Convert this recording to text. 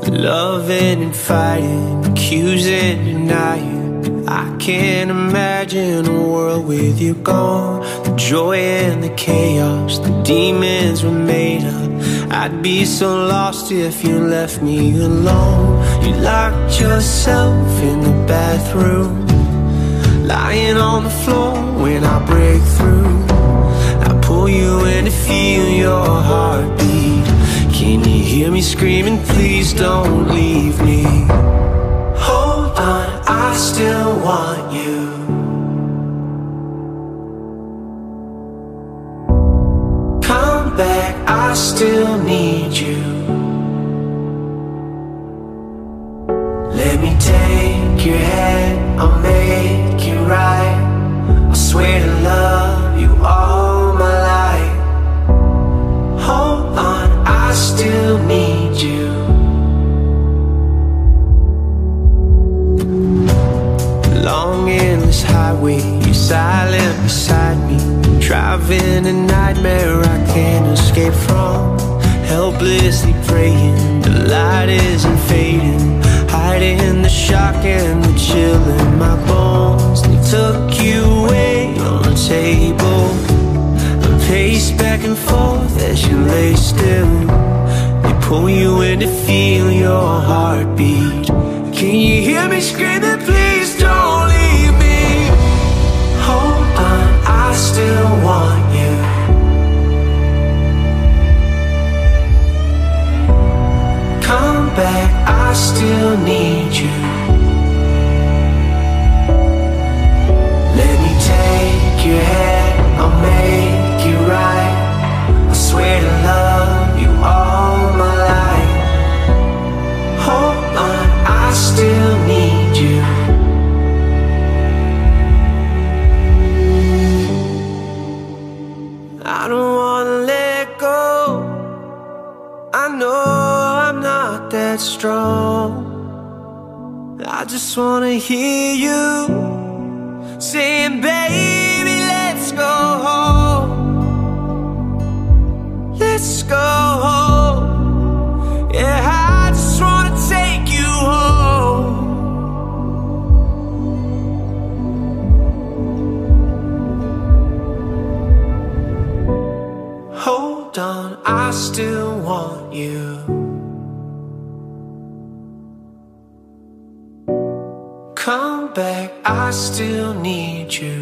Loving and fighting, accusing, denying. I can't imagine a world with you gone. The joy and the chaos, the demons were made up. I'd be so lost if you left me alone. You locked yourself in the bathroom, lying on the floor when I break through. I pull you in to feel your heartbeat. Can you hear me screaming, please don't leave me? Hold on, I still want you. Come back, I still need you. Let me take your hand, I'll make it right. I swear to love you all my life. Hold on, I still need you. Long endless highway, you're silent beside me. Driving a nightmare I can't escape from. Helplessly praying, the light isn't fading. Hiding the shock and the chill in my bones. They took you away on the table. I pace back and forth as you lay still. They pull you in to feel your heartbeat. Can you hear me screaming, please don't leave me? Hold on, I still want you. Come back, I still need you. Let me take your hand, I'll make it right. I swear to love you all my life. Hold on, I still need you. I don't wanna let go. I know I'm not that strong. I just wanna hear you saying, baby, let's go home. Let's go home. Yeah, I just wanna take you home. Hold on, I still want you. Come back, I still need you.